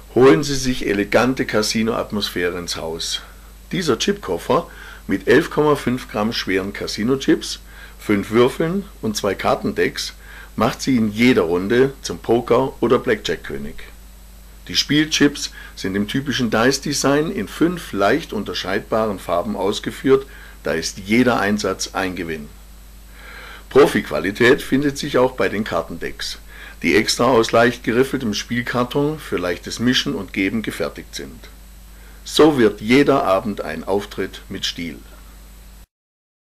Holen Sie sich elegante Casino-Atmosphäre ins Haus. Dieser Chipkoffer mit 11,5 Gramm schweren Casino-Chips, 5 Würfeln und 2 Kartendecks macht Sie in jeder Runde zum Poker- oder Blackjack-König. Die Spielchips sind im typischen Dice-Design in 5 leicht unterscheidbaren Farben ausgeführt, da ist jeder Einsatz ein Gewinn. Profi-Qualität findet sich auch bei den Kartendecks, die extra aus leicht geriffeltem Spielkarton für leichtes Mischen und Geben gefertigt sind. So wird jeder Abend ein Auftritt mit Stil.